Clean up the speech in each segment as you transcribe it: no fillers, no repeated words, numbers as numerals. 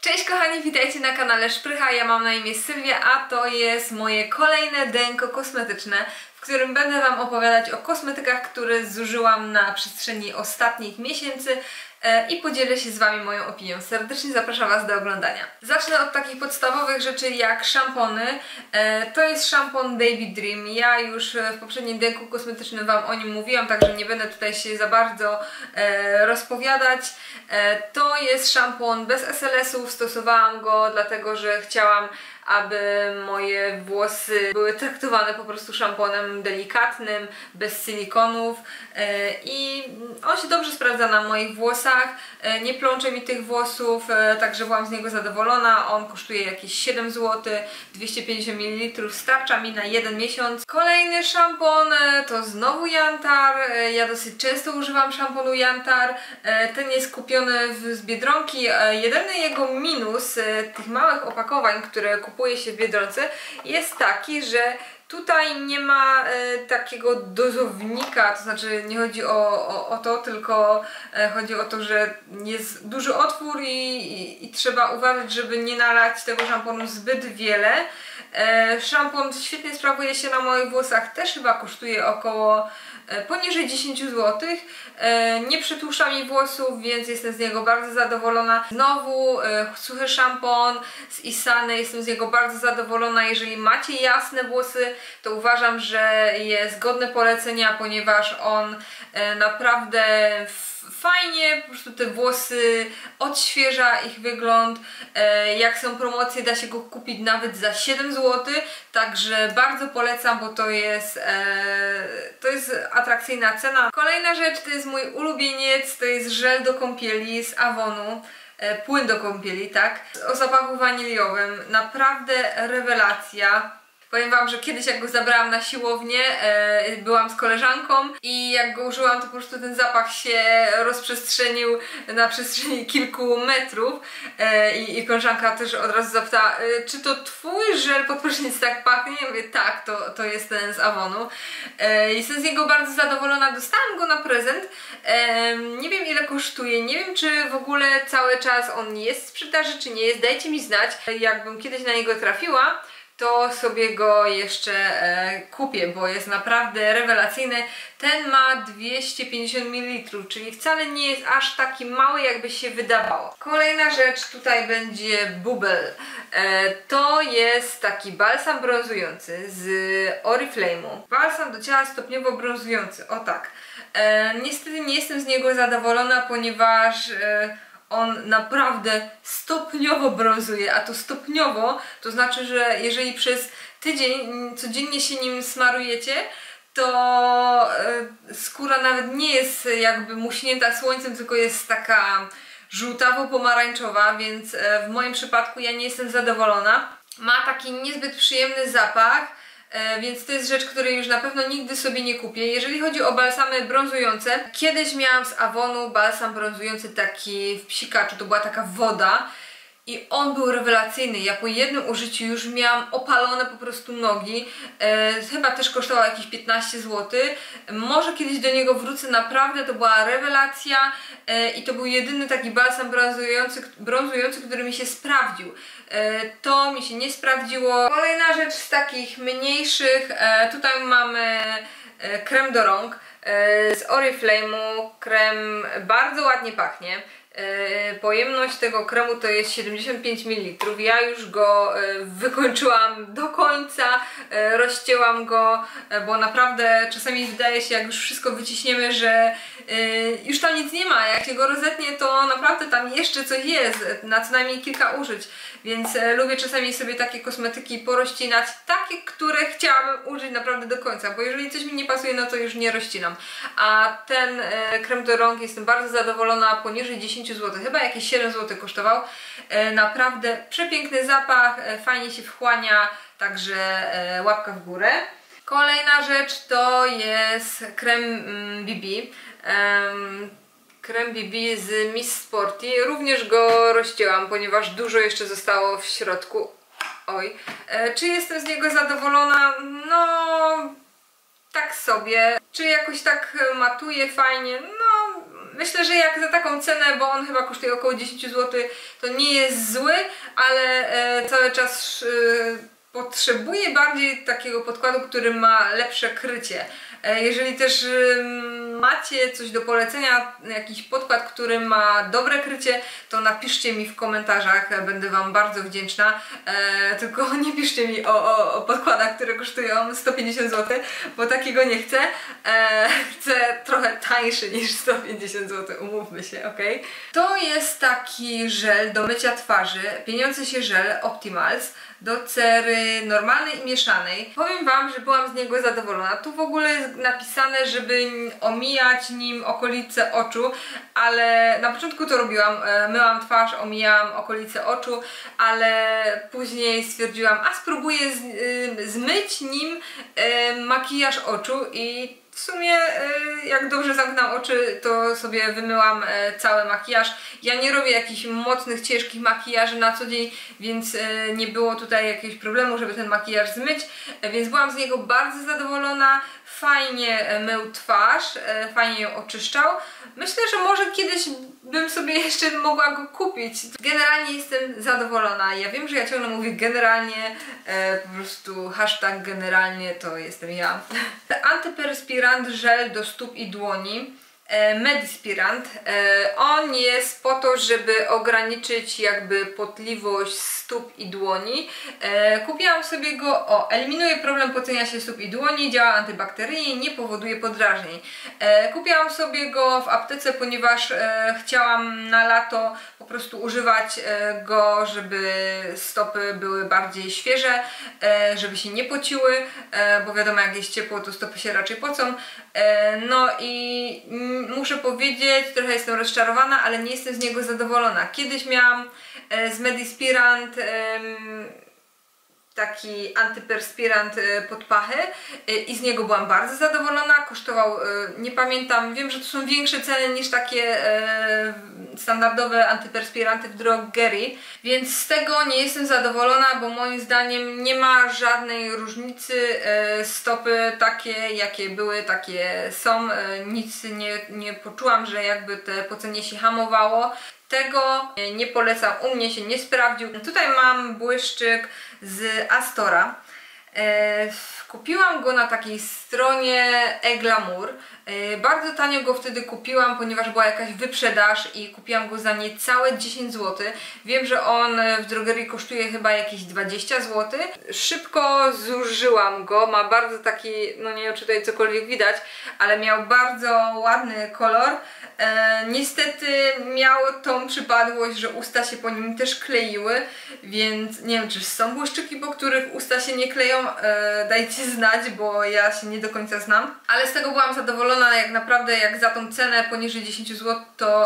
Cześć kochani, witajcie na kanale Szprycha, ja mam na imię Sylwia, a to jest moje kolejne denko kosmetyczne, w którym będę Wam opowiadać o kosmetykach, które zużyłam na przestrzeni ostatnich miesięcy i podzielę się z Wami moją opinią. Serdecznie zapraszam Was do oglądania. Zacznę od takich podstawowych rzeczy jak szampony. To jest szampon Baby Dream. Ja już w poprzednim denku kosmetycznym Wam o nim mówiłam, także nie będę tutaj się za bardzo rozpowiadać. To jest szampon bez SLS-ów. Stosowałam go dlatego, że chciałam, aby moje włosy były traktowane po prostu szamponem delikatnym, bez silikonów i on się dobrze sprawdza na moich włosach, nie plącze mi tych włosów, także byłam z niego zadowolona. On kosztuje jakieś 7 zł, 250 ml, starcza mi na 1 miesiąc. Kolejny szampon to znowu Jantar. Ja dosyć często używam szamponu Jantar. Ten jest kupiony z Biedronki. Jedyny jego minus tych małych opakowań, które kupuje się w Biedronce, jest taki, że tutaj nie ma takiego dozownika, to znaczy nie chodzi o to, tylko chodzi o to, że jest duży otwór i trzeba uważać, żeby nie nalać tego szamponu zbyt wiele. Szampon świetnie sprawuje się na moich włosach, też chyba kosztuje około poniżej 10 zł. Nie przytłuszcza mi włosów, więc jestem z niego bardzo zadowolona. Znowu suchy szampon z Isany, jestem z niego bardzo zadowolona. Jeżeli macie jasne włosy, to uważam, że jest godny polecenia, ponieważ on naprawdę fajnie po prostu te włosy odświeża ich wygląd. Jak są promocje, da się go kupić nawet za 7 zł, także bardzo polecam, bo to jest atrakcyjna cena. Kolejna rzecz to jest mój ulubieniec, to jest żel do kąpieli z Avonu. Płyn do kąpieli, tak? O zapachu waniliowym. Naprawdę rewelacja. Powiem Wam, że kiedyś jak go zabrałam na siłownię, byłam z koleżanką i jak go użyłam, to po prostu ten zapach się rozprzestrzenił na przestrzeni kilku metrów i koleżanka też od razu zapytała, czy to Twój żel pod prysznic tak pachnie? Ja mówię, tak, to jest ten z Avonu. Jestem z niego bardzo zadowolona, dostałam go na prezent. Nie wiem ile kosztuje, nie wiem czy w ogóle cały czas on jest w sprzedaży, czy nie jest, dajcie mi znać. Jakbym kiedyś na niego trafiła, to sobie go jeszcze kupię, bo jest naprawdę rewelacyjny. Ten ma 250 ml, czyli wcale nie jest aż taki mały, jakby się wydawało. Kolejna rzecz tutaj będzie Bubble. To jest taki balsam brązujący z Oriflame'u. Balsam do ciała stopniowo brązujący, o tak. Niestety nie jestem z niego zadowolona, ponieważ on naprawdę stopniowo brązuje, a to stopniowo to znaczy, że jeżeli przez tydzień codziennie się nim smarujecie, to skóra nawet nie jest jakby muśnięta słońcem, tylko jest taka żółtawo-pomarańczowa, więc w moim przypadku ja nie jestem zadowolona. Ma taki niezbyt przyjemny zapach, więc to jest rzecz, której już na pewno nigdy sobie nie kupię. Jeżeli chodzi o balsamy brązujące, kiedyś miałam z Avonu balsam brązujący taki w psikaczu, to była taka woda i on był rewelacyjny. Ja po jednym użyciu już miałam opalone po prostu nogi. Chyba też kosztował jakieś 15 zł. Może kiedyś do niego wrócę, naprawdę to była rewelacja i to był jedyny taki balsam brązujący, który mi się sprawdził. To mi się nie sprawdziło. Kolejna rzecz z takich mniejszych, tutaj mamy krem do rąk z Oriflame'u. Krem bardzo ładnie pachnie. Pojemność tego kremu to jest 75 ml. Ja już go wykończyłam do końca, rozcięłam go, bo naprawdę czasami wydaje się, jak już wszystko wyciśniemy, że już tam nic nie ma. Jak się go rozetnie, to naprawdę tam jeszcze coś jest, na co najmniej kilka użyć. Więc lubię czasami sobie takie kosmetyki porozcinać, takie, które chciałabym użyć naprawdę do końca, bo jeżeli coś mi nie pasuje, no to już nie rozcinam. A ten krem do rąk jestem bardzo zadowolona, poniżej 10 zł, chyba jakieś 7 zł kosztował. Naprawdę przepiękny zapach, fajnie się wchłania, także łapka w górę. Kolejna rzecz to jest krem BB. Krem BB z Miss Sporty. Również go rozcięłam, ponieważ dużo jeszcze zostało w środku. Oj. Czy jestem z niego zadowolona? No, tak sobie. Czy jakoś tak matuje fajnie? No, myślę, że jak za taką cenę, bo on chyba kosztuje około 10 zł, to nie jest zły, ale cały czas potrzebuję bardziej takiego podkładu, który ma lepsze krycie. Jeżeli też macie coś do polecenia, jakiś podkład, który ma dobre krycie, to napiszcie mi w komentarzach, będę Wam bardzo wdzięczna. Tylko nie piszcie mi o podkładach, które kosztują 150 zł, bo takiego nie chcę. Chcę trochę tańszy niż 150 zł, umówmy się, ok? To jest taki żel do mycia twarzy, pieniący się żel Optimals do cery normalnej i mieszanej. Powiem Wam, że byłam z niego zadowolona. Tu w ogóle jest napisane, żeby omijać nim okolice oczu, ale na początku to robiłam. Myłam twarz, omijałam okolice oczu, ale później stwierdziłam, a spróbuję zmyć nim makijaż oczu i w sumie jak dobrze zamknęłam oczy, to sobie wymyłam cały makijaż. Ja nie robię jakichś mocnych, ciężkich makijaży na co dzień, więc nie było tutaj jakiegoś problemu, żeby ten makijaż zmyć, więc byłam z niego bardzo zadowolona. Fajnie mył twarz, fajnie ją oczyszczał. Myślę, że może kiedyś bym sobie jeszcze mogła go kupić. Generalnie jestem zadowolona. Ja wiem, że ja ciągle mówię generalnie, po prostu hashtag generalnie to jestem ja. Antyperspirant żel do stóp i dłoni. Medispirant. On jest po to, żeby ograniczyć jakby potliwość stóp i dłoni. Kupiłam sobie go, eliminuje problem pocenia się stóp i dłoni, działa antybakteryjnie, nie powoduje podrażnień. Kupiłam sobie go w aptece, ponieważ chciałam na lato po prostu używać go, żeby stopy były bardziej świeże, żeby się nie pociły, bo wiadomo, jak jest ciepło, to stopy się raczej pocą. No i muszę powiedzieć, trochę jestem rozczarowana, ale nie jestem z niego zadowolona. Kiedyś miałam z Medispirant taki antyperspirant pod pachy i z niego byłam bardzo zadowolona. Kosztował, nie pamiętam, wiem, że to są większe ceny niż takie standardowe antyperspiranty w drogerii, więc z tego nie jestem zadowolona, bo moim zdaniem nie ma żadnej różnicy. Stopy takie, jakie były, takie są. Nic nie poczułam, że jakby te pocenie się hamowało. Tego nie polecam, u mnie się nie sprawdził. Tutaj mam błyszczyk z Astora. Kupiłam go na takiej stronie eGlamour. Bardzo tanio go wtedy kupiłam, ponieważ była jakaś wyprzedaż i kupiłam go za niecałe 10 zł. Wiem, że on w drogerii kosztuje chyba jakieś 20 zł. Szybko zużyłam go, ma bardzo taki, no nie wiem czy tutaj cokolwiek widać, ale miał bardzo ładny kolor. Niestety miał tą przypadłość, że usta się po nim też kleiły, więc nie wiem, czy są błyszczyki, po których usta się nie kleją, dajcie znać, bo ja się nie do końca znam. Ale z tego byłam zadowolona, jak naprawdę, jak za tą cenę poniżej 10 zł,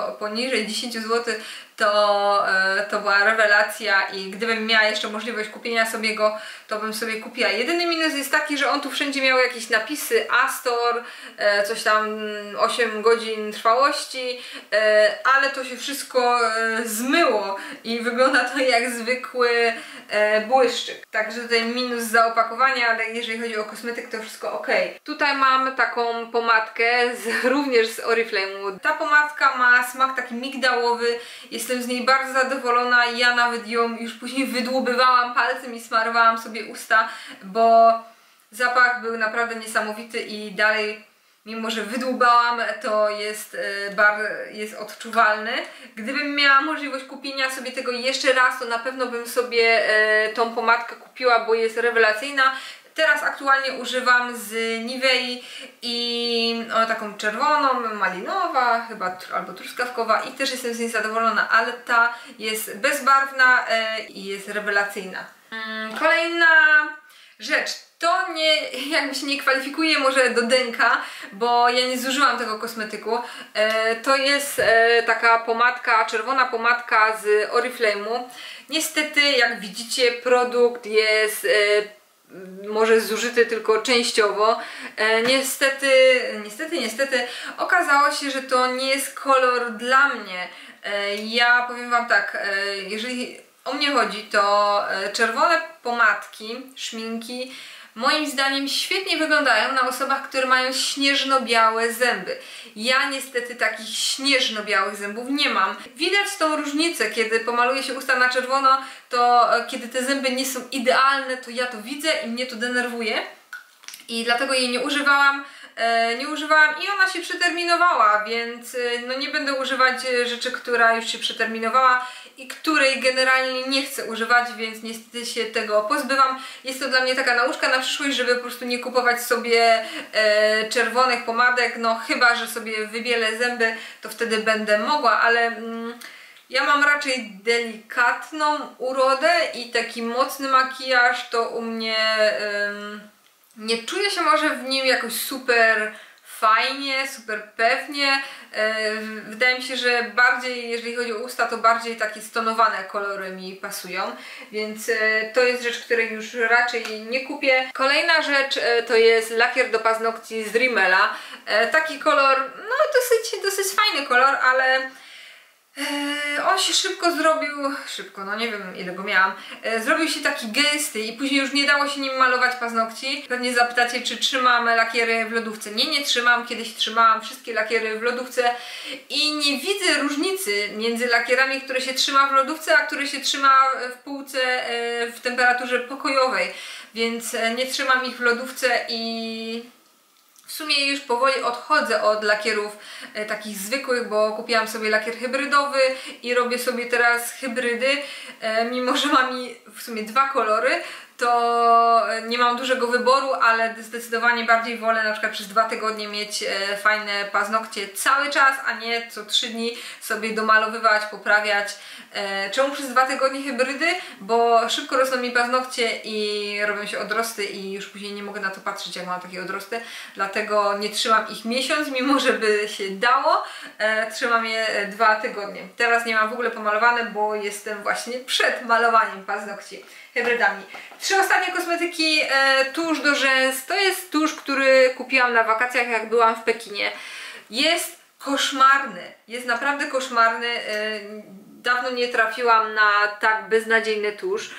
to była rewelacja i gdybym miała jeszcze możliwość kupienia sobie go, to bym sobie kupiła. Jedyny minus jest taki, że on tu wszędzie miał jakieś napisy Astor, coś tam 8 godzin trwałości, ale to się wszystko zmyło i wygląda to jak zwykły błyszczyk. Także tutaj minus za opakowanie, ale jeżeli chodzi o kosmetyk, to wszystko ok. Tutaj mam taką pomadkę również z Oriflame'u. Ta pomadka ma smak taki migdałowy, jestem z niej bardzo zadowolona i ja nawet ją już później wydłubywałam palcem i smarowałam sobie usta, bo zapach był naprawdę niesamowity i dalej, mimo że wydłubałam, to jest odczuwalny. Gdybym miała możliwość kupienia sobie tego jeszcze raz, to na pewno bym sobie tą pomadkę kupiła, bo jest rewelacyjna. Teraz aktualnie używam z Nivei i taką czerwoną, malinowa, chyba albo truskawkowa i też jestem z niej zadowolona, ale ta jest bezbarwna i jest rewelacyjna. Kolejna rzecz. To jakby się nie kwalifikuje może do denka, bo ja nie zużyłam tego kosmetyku. To jest taka pomadka, czerwona pomadka z Oriflame'u. Niestety, jak widzicie, produkt jest może zużyty tylko częściowo. Niestety okazało się, że to nie jest kolor dla mnie. Ja powiem Wam tak, jeżeli o mnie chodzi, to czerwone pomadki, szminki moim zdaniem świetnie wyglądają na osobach, które mają śnieżno-białe zęby. Ja niestety takich śnieżno-białych zębów nie mam. Widać tą różnicę, kiedy pomaluje się usta na czerwono, to kiedy te zęby nie są idealne, to ja to widzę i mnie to denerwuje. I dlatego jej nie używałam. I ona się przeterminowała, więc no nie będę używać rzeczy, która już się przeterminowała i której generalnie nie chcę używać, więc niestety się tego pozbywam. Jest to dla mnie taka nauczka na przyszłość, żeby po prostu nie kupować sobie czerwonych pomadek, no chyba że sobie wybielę zęby, to wtedy będę mogła, ale ja mam raczej delikatną urodę i taki mocny makijaż to u mnie... nie czuję się może w nim jakoś super fajnie, super pewnie. Wydaje mi się, że bardziej, jeżeli chodzi o usta, to bardziej takie stonowane kolory mi pasują, więc to jest rzecz, której już raczej nie kupię. Kolejna rzecz to jest lakier do paznokci z Rimmela. Taki kolor, no dosyć fajny kolor, ale on się szybko zrobił, no nie wiem ile go miałam, zrobił się taki gęsty i później już nie dało się nim malować paznokci. Pewnie zapytacie, czy trzymam lakiery w lodówce. Nie trzymam, kiedyś trzymałam wszystkie lakiery w lodówce i nie widzę różnicy między lakierami, które się trzyma w lodówce, a które się trzyma w półce w temperaturze pokojowej, więc nie trzymam ich w lodówce i... W sumie już powoli odchodzę od lakierów takich zwykłych, bo kupiłam sobie lakier hybrydowy i robię sobie teraz hybrydy. Mimo że mam w sumie dwa kolory, to nie mam dużego wyboru, ale zdecydowanie bardziej wolę na przykład przez 2 tygodnie mieć fajne paznokcie cały czas, a nie co 3 dni sobie domalowywać, poprawiać. Czemu przez 2 tygodnie hybrydy? Bo szybko rosną mi paznokcie i robią się odrosty i już później nie mogę na to patrzeć, jak mam takie odrosty. Dlatego nie trzymam ich miesiąc, mimo że by się dało. Trzymam je 2 tygodnie. Teraz nie mam w ogóle pomalowane, bo jestem właśnie przed malowaniem paznokci hybrydami. 3 ostatnie kosmetyki. Tusz do rzęs. To jest tusz, który kupiłam na wakacjach, jak byłam w Pekinie. Jest koszmarny. Jest naprawdę koszmarny. Dawno nie trafiłam na tak beznadziejny tusz.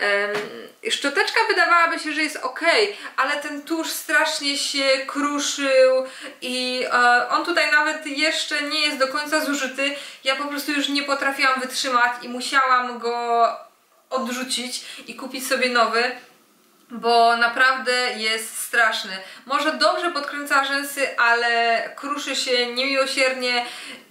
Szczoteczka wydawałaby się, że jest ok, ale ten tusz strasznie się kruszył i on tutaj nawet jeszcze nie jest do końca zużyty. Ja po prostu już nie potrafiłam wytrzymać i musiałam go odrzucić i kupić sobie nowy, bo naprawdę jest straszny. Może dobrze podkręca rzęsy, ale kruszy się niemiłosiernie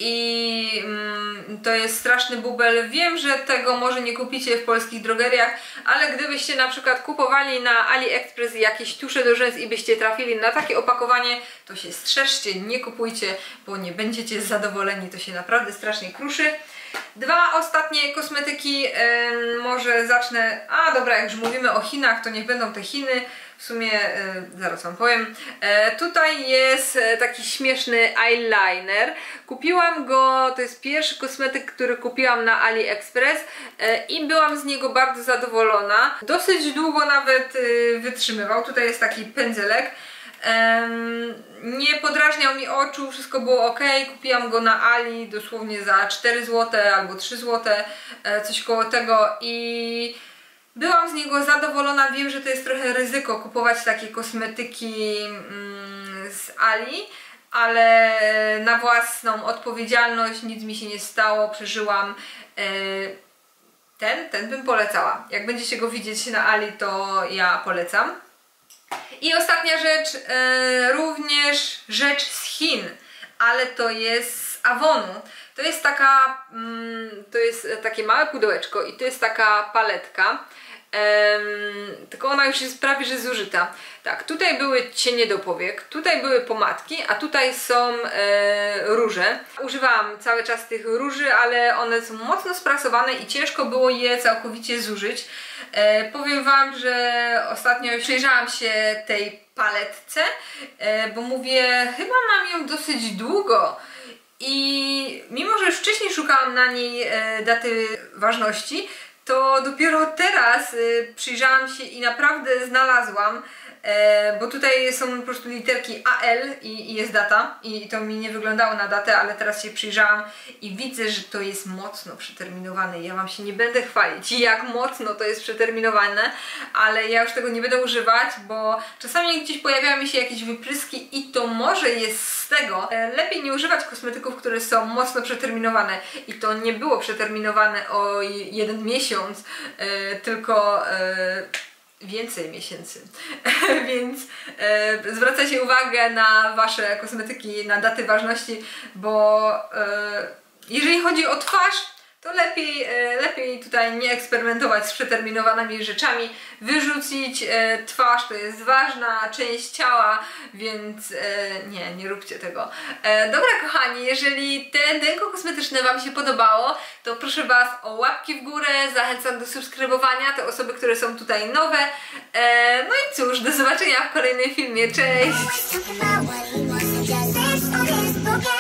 i to jest straszny bubel. Wiem, że tego może nie kupicie w polskich drogeriach, ale gdybyście na przykład kupowali na AliExpress jakieś tusze do rzęs i byście trafili na takie opakowanie, to się strzeżcie, nie kupujcie, bo nie będziecie zadowoleni, to się naprawdę strasznie kruszy. 2 ostatnie kosmetyki, może zacznę, dobra, jak już mówimy o Chinach, to niech będą te Chiny, w sumie zaraz wam powiem. Tutaj jest taki śmieszny eyeliner, kupiłam go, to jest pierwszy kosmetyk, który kupiłam na AliExpress i byłam z niego bardzo zadowolona. Dosyć długo nawet wytrzymywał, tutaj jest taki pędzelek. Nie podrażniał mi oczu, wszystko było ok, kupiłam go na Ali dosłownie za 4 zł albo 3 zł, coś koło tego i byłam z niego zadowolona. Wiem, że to jest trochę ryzyko kupować takie kosmetyki z Ali, ale na własną odpowiedzialność, nic mi się nie stało, przeżyłam. Ten bym polecała. Jak będziecie go widzieć na Ali, to ja polecam. I ostatnia rzecz, również rzecz z Chin, ale to jest z Avonu. To jest taka, to jest takie małe pudełeczko i to jest taka paletka, tylko ona już jest prawie że zużyta. Tak, tutaj były cienie do powiek, tutaj były pomadki, a tutaj są róże. Używałam cały czas tych róży, ale one są mocno sprasowane i ciężko było je całkowicie zużyć. Powiem wam, że ostatnio przyjrzałam się tej paletce, bo mówię, chyba mam ją dosyć długo. I mimo, że już wcześniej szukałam na niej daty ważności, to dopiero teraz przyjrzałam się i naprawdę znalazłam, bo tutaj są po prostu literki AL i jest data i to mi nie wyglądało na datę, ale teraz się przyjrzałam i widzę, że to jest mocno przeterminowane. Ja Wam się nie będę chwalić, jak mocno to jest przeterminowane, ale ja już tego nie będę używać, bo czasami gdzieś pojawiają mi się jakieś wypryski i to może jest z tego. Lepiej nie używać kosmetyków, które są mocno przeterminowane i to nie było przeterminowane o 1 miesiąc, tylko więcej miesięcy, więc zwracajcie uwagę na Wasze kosmetyki, na daty ważności, bo jeżeli chodzi o twarz, to lepiej tutaj nie eksperymentować z przeterminowanymi rzeczami, wyrzucić twarz, to jest ważna część ciała, więc nie róbcie tego. Dobra kochani, jeżeli te denko kosmetyczne Wam się podobało, to proszę Was o łapki w górę, zachęcam do subskrybowania, te osoby, które są tutaj nowe. No i cóż, do zobaczenia w kolejnym filmie, cześć!